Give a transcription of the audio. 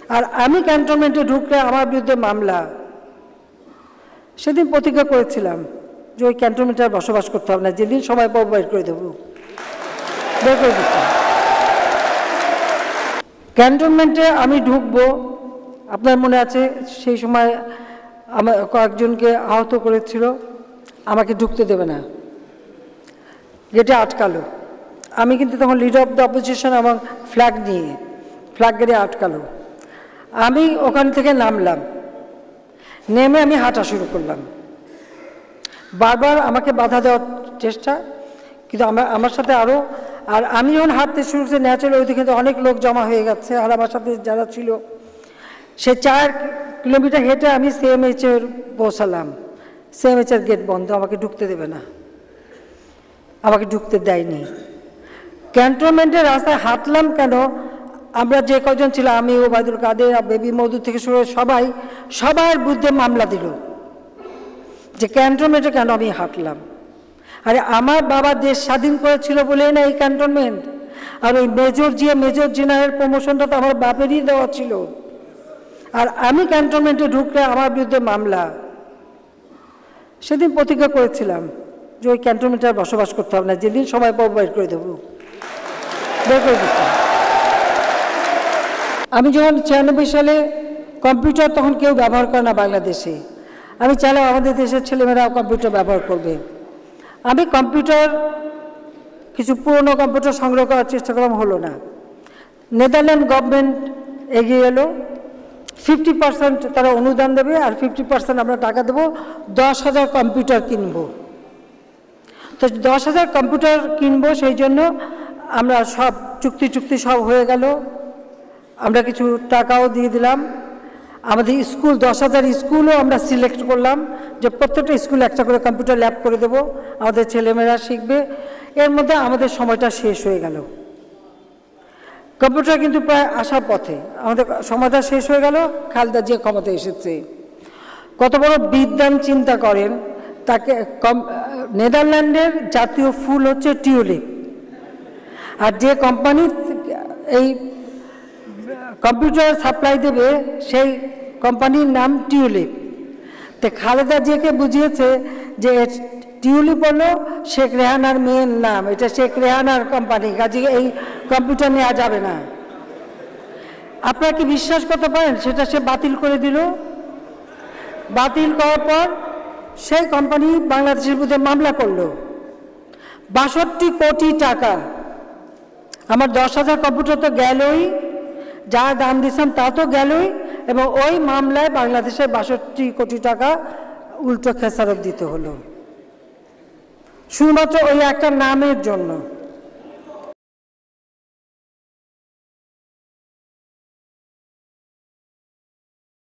আর আমি ক্যান্টনমেন্টে ঢুকলে আমার বিরুদ্ধে মামলা। সেদিন প্রতিজ্ঞা করেছিলাম যে ওই ক্যান্টনমেন্টে আর বসবাস করতে হবে না, যেদিন সবাই পাবো বের করে দেবো, বের করে দিতে। ক্যান্টনমেন্টে আমি ঢুকবো, আপনার মনে আছে সেই সময় আমার কয়েকজনকে আহত করেছিল, আমাকে ঢুকতে দেবে না, গেটে আটকালো। আমি কিন্তু তখন লিডার অফ দ্য অপোজিশন এবং ফ্ল্যাগ নিয়ে ফ্ল্যাগ গেটে আটকালো। আমি ওখান থেকে নামলাম, নেমে আমি হাঁটা শুরু করলাম। বারবার আমাকে বাধা দেওয়ার চেষ্টা, কিন্তু আমার সাথে আরও, আর আমি যখন হাঁটতে শুরু করছি ন্যাচারালি ওই দিকে অনেক লোক জমা হয়ে গেছে, আর আমার সাথে যারা ছিল সে 4 কিলোমিটার হেঁটে আমি সিএমএইচের পৌঁছালাম। সিএমএইচের গেট বন্ধ, আমাকে ঢুকতে দেবে না, আমাকে ঢুকতে দেয়নি। ক্যান্টনমেন্টের রাস্তায় হাঁটলাম কেন, আমরা যে কজন ছিল, আমি ওবায়দুল কাদের, বেবি মধু থেকে শুরু সবার বিরুদ্ধে মামলা দিল যে ক্যান্টনমেন্টে কেন আমি হাঁটলাম। আরে আমার বাবা দেশ স্বাধীন করেছিল বলেই না এই ক্যান্টনমেন্ট, আর ওই মেজর জেনারেল প্রমোশনটা তো আমার বাপেরই দেওয়া ছিল, আর আমি ক্যান্টনমেন্টে ঢুকলে আমার বিরুদ্ধে মামলা। সেদিন প্রতিজ্ঞা করেছিলাম যে ওই ক্যান্টনমেন্টে আর বসবাস করতে হবে না, যেদিন সবাই পাবো বের করে দেবো, বের করে দিতে। আমি যখন 96 সালে কম্পিউটার তখন কেউ ব্যবহার করে না বাংলাদেশে, আমি চাইলাম আমাদের দেশের ছেলেমেয়েরাও কম্পিউটার ব্যবহার করবে। আমি কম্পিউটার কিছু পুরনো কম্পিউটার সংগ্রহ করার চেষ্টা করলাম, হলো না। নেদারল্যান্ড গভর্নমেন্ট এগিয়ে এলো, 50% তারা অনুদান দেবে আর 50% আমরা টাকা দেবো, 10,000 কম্পিউটার কিনবো। তো 10,000 কম্পিউটার কিনবো, সেই জন্য আমরা সব চুক্তি সব হয়ে গেল, আমরা কিছু টাকাও দিয়ে দিলাম। আমাদের স্কুল 10,000 স্কুলও আমরা সিলেক্ট করলাম যে প্রত্যেকটা স্কুলে একটা করে কম্পিউটার ল্যাব করে দেবো, আমাদের ছেলেমেয়েরা শিখবে। এর মধ্যে আমাদের সময়টা শেষ হয়ে গেল, কম্পিউটার কিন্তু প্রায় আসার পথে, আমাদের সময়টা শেষ হয়ে গেল। খালেদা জিয়া ক্ষমতায় এসেছে, কত বড় বিদ্বান চিন্তা করেন, তাকে নেদারল্যান্ডের জাতীয় ফুল হচ্ছে টিউলিপ, আর যে কোম্পানি এই কম্পিউটার সাপ্লাই দেবে সেই কোম্পানির নাম টিউলিপ। তো খালেদা জিয়াকে বুঝিয়েছে যে টিউলিপ হলো শেখ রেহানার মেয়ের নাম, এটা শেখ রেহানার কোম্পানি, কাজে এই কম্পিউটার নেওয়া যাবে না। আপনারা কি বিশ্বাস করতে পারেন, সেটা সে বাতিল করে দিল। বাতিল করার পর সেই কোম্পানি বাংলাদেশের বিরুদ্ধে মামলা করলো, 62 কোটি টাকা। আমার 10,000 কম্পিউটার তো গেলই, যা দাম দিয়েছিলাম তা তো গেলই, এবং ওই মামলায় বাংলাদেশের 62 কোটি টাকা উল্টো খেসারত দিতে হলো, শুধুমাত্র ওই একটা নামের জন্য।